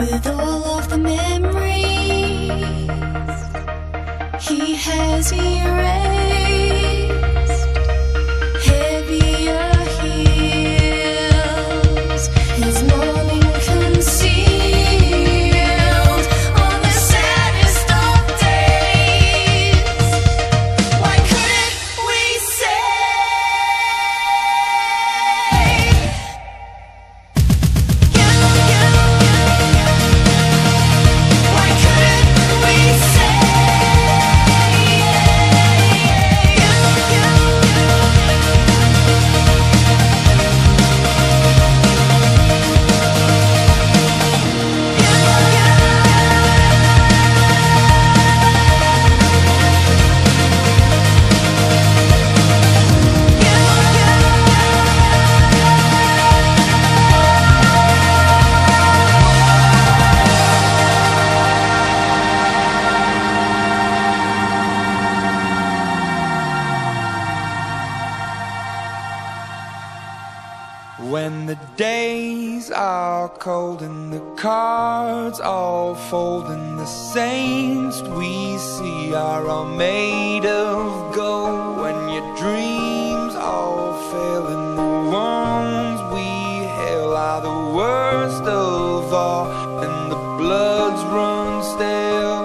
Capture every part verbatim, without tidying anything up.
with all of the memories he has erased. Heavier heals his longing concealed on the saddest of days. Why couldn't we say you, you, why couldn't we say you, you, When the days are cold and the cards all fold and the saints we see are all made of gold, when your dreams all fail and the ones we hail are the worst of all and the bloods run stale,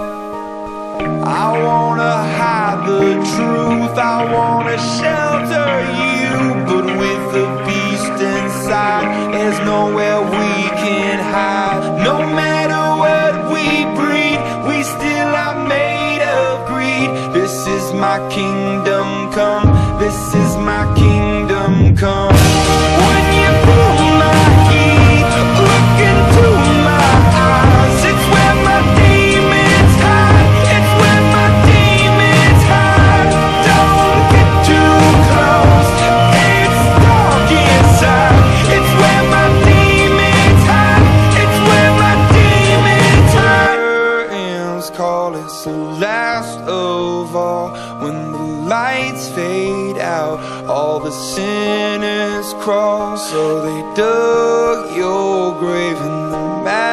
I wanna hide the truth, I wanna shelter you, but with the beast inside, there's nowhere we can hide. No matter what we breed, we still are made of greed. This is my kingdom come, this is my kingdom come. When you pull my heat, look into my eyes, it's where my demons hide, it's where my demons hide. Don't get too close, it's dark inside, it's where my demons hide, it's where my demons hide. Curtains call, it's the last of all. When the lights fade out, all the sinners crawl. So they dug your grave and the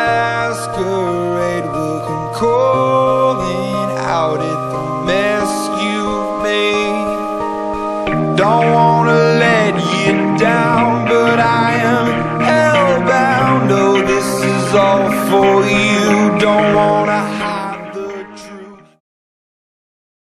masquerade will come calling out at the mess you made. Don't wanna let you down,